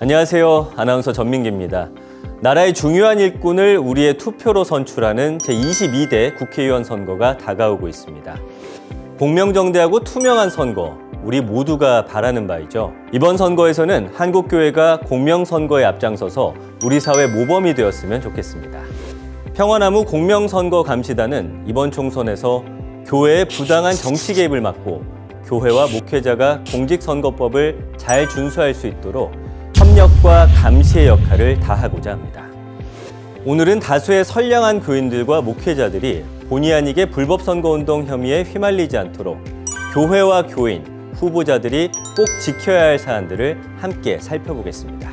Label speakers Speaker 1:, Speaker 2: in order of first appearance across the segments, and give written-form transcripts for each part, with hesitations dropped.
Speaker 1: 안녕하세요. 아나운서 전민기입니다. 나라의 중요한 일꾼을 우리의 투표로 선출하는 제22대 국회의원 선거가 다가오고 있습니다. 공명정대하고 투명한 선거, 우리 모두가 바라는 바이죠. 이번 선거에서는 한국교회가 공명선거에 앞장서서 우리 사회 모범이 되었으면 좋겠습니다. 평화나무 공명선거감시단은 이번 총선에서 교회의 부당한 정치 개입을 막고 교회와 목회자가 공직선거법을 잘 준수할 수 있도록 협력과 감시의 역할을 다하고자 합니다. 오늘은 다수의 선량한 교인들과 목회자들이 본의 아니게 불법선거운동 혐의에 휘말리지 않도록 교회와 교인, 후보자들이 꼭 지켜야 할 사안들을 함께 살펴보겠습니다.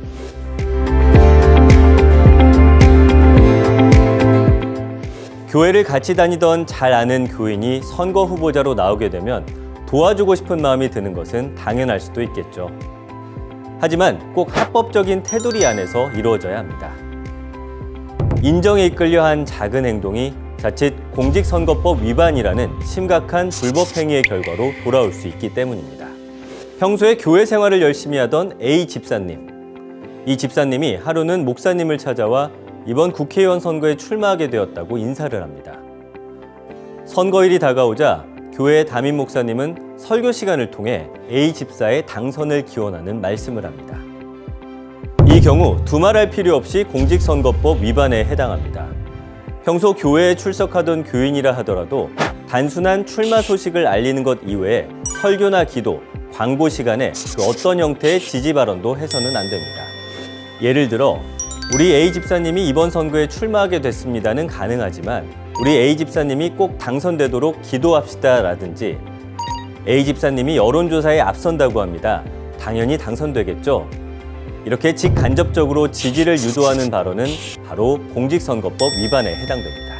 Speaker 1: 교회를 같이 다니던 잘 아는 교인이 선거 후보자로 나오게 되면 도와주고 싶은 마음이 드는 것은 당연할 수도 있겠죠. 하지만 꼭 합법적인 테두리 안에서 이루어져야 합니다. 인정에 이끌려 한 작은 행동이 자칫 공직선거법 위반이라는 심각한 불법 행위의 결과로 돌아올 수 있기 때문입니다. 평소에 교회 생활을 열심히 하던 A 집사님. 이 집사님이 하루는 목사님을 찾아와 이번 국회의원 선거에 출마하게 되었다고 인사를 합니다. 선거일이 다가오자 교회 담임 목사님은 설교 시간을 통해 A 집사의 당선을 기원하는 말씀을 합니다. 이 경우 두말할 필요 없이 공직선거법 위반에 해당합니다. 평소 교회에 출석하던 교인이라 하더라도 단순한 출마 소식을 알리는 것 이외에 설교나 기도, 광고 시간에 그 어떤 형태의 지지 발언도 해서는 안 됩니다. 예를 들어 우리 A 집사님이 이번 선거에 출마하게 됐습니다는 가능하지만 우리 A 집사님이 꼭 당선되도록 기도합시다 라든지 A 집사님이 여론조사에 앞선다고 합니다. 당연히 당선되겠죠? 이렇게 직간접적으로 지지를 유도하는 발언은 바로 공직선거법 위반에 해당됩니다.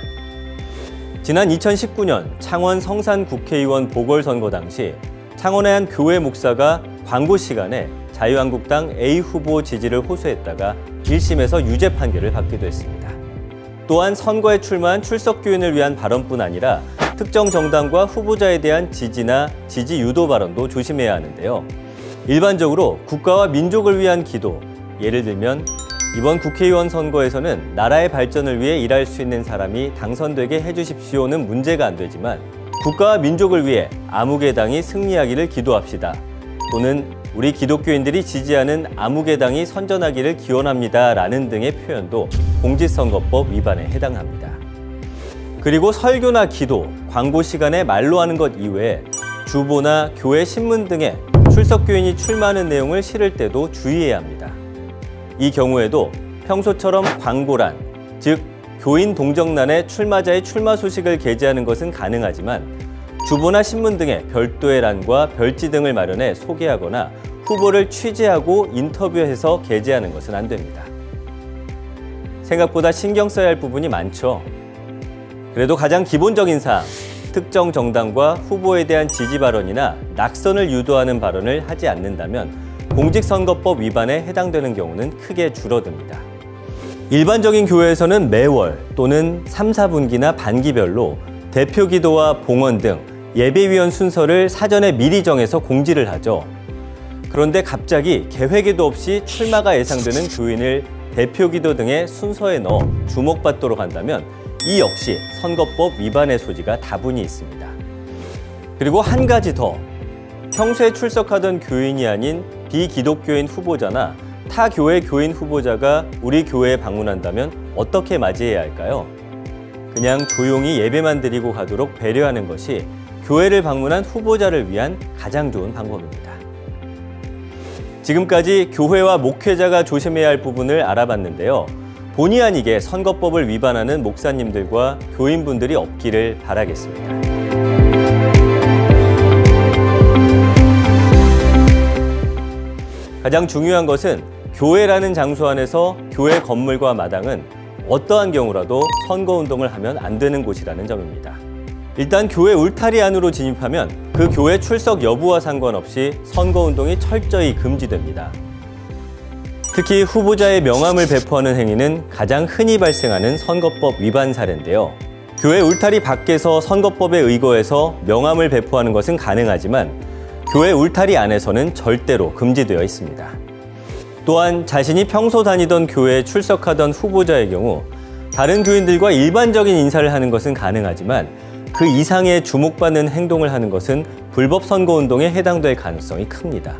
Speaker 1: 지난 2019년 창원 성산 국회의원 보궐선거 당시 창원의 한 교회 목사가 광고 시간에 자유한국당 A 후보 지지를 호소했다가 1심에서 유죄 판결을 받기도 했습니다. 또한 선거에 출마한 출석교인을 위한 발언뿐 아니라 특정 정당과 후보자에 대한 지지나 지지 유도 발언도 조심해야 하는데요. 일반적으로 국가와 민족을 위한 기도, 예를 들면 이번 국회의원 선거에서는 나라의 발전을 위해 일할 수 있는 사람이 당선되게 해주십시오는 문제가 안 되지만 국가와 민족을 위해 아무개 당이 승리하기를 기도합시다. 또는 우리 기독교인들이 지지하는 아무개 당이 선전하기를 기원합니다. 라는 등의 표현도 공직선거법 위반에 해당합니다. 그리고 설교나 기도, 광고 시간에 말로 하는 것 이외에 주보나 교회 신문 등에 출석교인이 출마하는 내용을 실을 때도 주의해야 합니다. 이 경우에도 평소처럼 광고란, 즉 교인 동정란에 출마자의 출마 소식을 게재하는 것은 가능하지만 주보나 신문 등의 별도의 란과 별지 등을 마련해 소개하거나 후보를 취재하고 인터뷰해서 게재하는 것은 안 됩니다. 생각보다 신경 써야 할 부분이 많죠. 그래도 가장 기본적인 사항, 특정 정당과 후보에 대한 지지 발언이나 낙선을 유도하는 발언을 하지 않는다면 공직선거법 위반에 해당되는 경우는 크게 줄어듭니다. 일반적인 교회에서는 매월 또는 3, 4분기나 반기별로 대표기도와 봉헌 등 예배위원 순서를 사전에 미리 정해서 공지를 하죠. 그런데 갑자기 계획에도 없이 출마가 예상되는 교인을 대표기도 등의 순서에 넣어 주목받도록 한다면 이 역시 선거법 위반의 소지가 다분히 있습니다. 그리고 한 가지 더, 평소에 출석하던 교인이 아닌 비기독교인 후보자나 타 교회 교인 후보자가 우리 교회에 방문한다면 어떻게 맞이해야 할까요? 그냥 조용히 예배만 드리고 가도록 배려하는 것이 교회를 방문한 후보자를 위한 가장 좋은 방법입니다. 지금까지 교회와 목회자가 조심해야 할 부분을 알아봤는데요. 본의 아니게 선거법을 위반하는 목사님들과 교인분들이 없기를 바라겠습니다. 가장 중요한 것은 교회라는 장소 안에서 교회 건물과 마당은 어떠한 경우라도 선거운동을 하면 안 되는 곳이라는 점입니다. 일단 교회 울타리 안으로 진입하면 그 교회 출석 여부와 상관없이 선거운동이 철저히 금지됩니다. 특히 후보자의 명함을 배포하는 행위는 가장 흔히 발생하는 선거법 위반 사례인데요. 교회 울타리 밖에서 선거법에 의거해서 명함을 배포하는 것은 가능하지만 교회 울타리 안에서는 절대로 금지되어 있습니다. 또한 자신이 평소 다니던 교회에 출석하던 후보자의 경우 다른 교인들과 일반적인 인사를 하는 것은 가능하지만 그 이상의 주목받는 행동을 하는 것은 불법 선거운동에 해당될 가능성이 큽니다.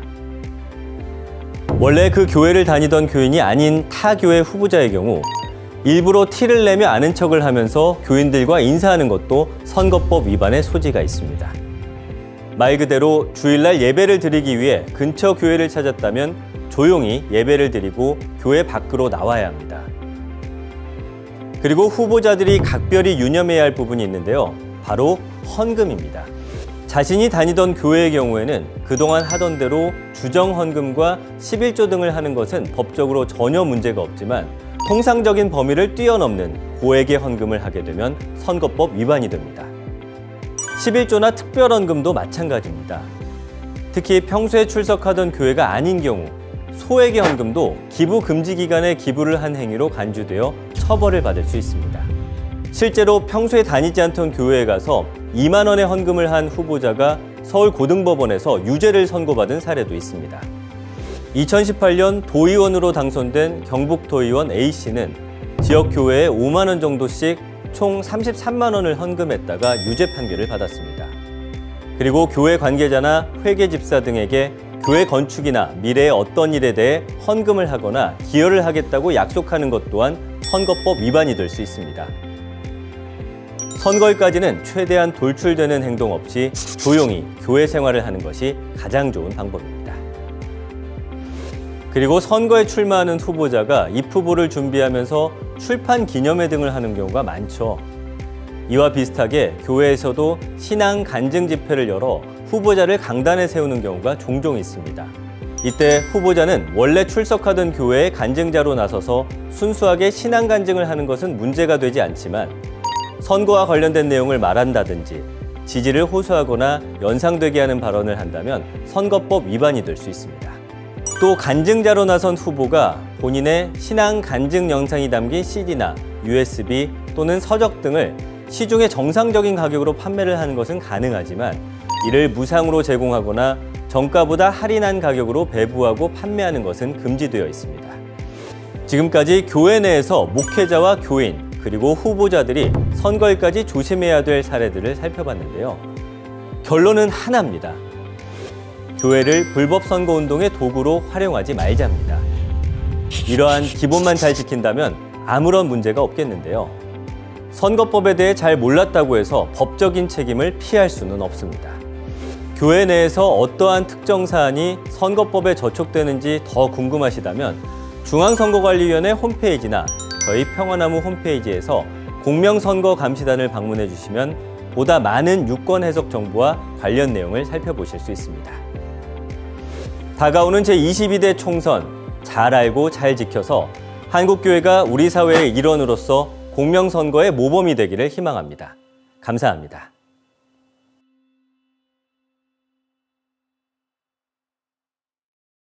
Speaker 1: 원래 그 교회를 다니던 교인이 아닌 타 교회 후보자의 경우 일부러 티를 내며 아는 척을 하면서 교인들과 인사하는 것도 선거법 위반의 소지가 있습니다. 말 그대로 주일날 예배를 드리기 위해 근처 교회를 찾았다면 조용히 예배를 드리고 교회 밖으로 나와야 합니다. 그리고 후보자들이 각별히 유념해야 할 부분이 있는데요. 바로 헌금입니다. 자신이 다니던 교회의 경우에는 그동안 하던 대로 주정 헌금과 11조 등을 하는 것은 법적으로 전혀 문제가 없지만 통상적인 범위를 뛰어넘는 고액의 헌금을 하게 되면 선거법 위반이 됩니다. 11조나 특별헌금도 마찬가지입니다. 특히 평소에 출석하던 교회가 아닌 경우 소액의 헌금도 기부 금지 기간에 기부를 한 행위로 간주되어 처벌을 받을 수 있습니다. 실제로 평소에 다니지 않던 교회에 가서 2만 원의 헌금을 한 후보자가 서울고등법원에서 유죄를 선고받은 사례도 있습니다. 2018년 도의원으로 당선된 경북도의원 A씨는 지역 교회에 5만 원 정도씩 총 33만 원을 헌금했다가 유죄 판결을 받았습니다. 그리고 교회 관계자나 회계집사 등에게 교회 건축이나 미래의 어떤 일에 대해 헌금을 하거나 기여를 하겠다고 약속하는 것 또한 선거법 위반이 될 수 있습니다. 선거일까지는 최대한 돌출되는 행동 없이 조용히 교회 생활을 하는 것이 가장 좋은 방법입니다. 그리고 선거에 출마하는 후보자가 입후보를 준비하면서 출판 기념회 등을 하는 경우가 많죠. 이와 비슷하게 교회에서도 신앙 간증 집회를 열어 후보자를 강단에 세우는 경우가 종종 있습니다. 이때 후보자는 원래 출석하던 교회의 간증자로 나서서 순수하게 신앙 간증을 하는 것은 문제가 되지 않지만 선거와 관련된 내용을 말한다든지 지지를 호소하거나 연상되게 하는 발언을 한다면 선거법 위반이 될 수 있습니다. 또 간증자로 나선 후보가 본인의 신앙 간증 영상이 담긴 CD나 USB 또는 서적 등을 시중에 정상적인 가격으로 판매를 하는 것은 가능하지만 이를 무상으로 제공하거나 정가보다 할인한 가격으로 배부하고 판매하는 것은 금지되어 있습니다. 지금까지 교회 내에서 목회자와 교인 그리고 후보자들이 선거일까지 조심해야 될 사례들을 살펴봤는데요. 결론은 하나입니다. 교회를 불법 선거운동의 도구로 활용하지 말자입니다. 이러한 기본만 잘 지킨다면 아무런 문제가 없겠는데요. 선거법에 대해 잘 몰랐다고 해서 법적인 책임을 피할 수는 없습니다. 교회 내에서 어떠한 특정 사안이 선거법에 저촉되는지 더 궁금하시다면 중앙선거관리위원회 홈페이지나 저희 평화나무 홈페이지에서 공명선거감시단을 방문해 주시면 보다 많은 유권 해석 정보와 관련 내용을 살펴보실 수 있습니다. 다가오는 제22대 총선 잘 알고 잘 지켜서 한국교회가 우리 사회의 일원으로서 공명선거의 모범이 되기를 희망합니다. 감사합니다.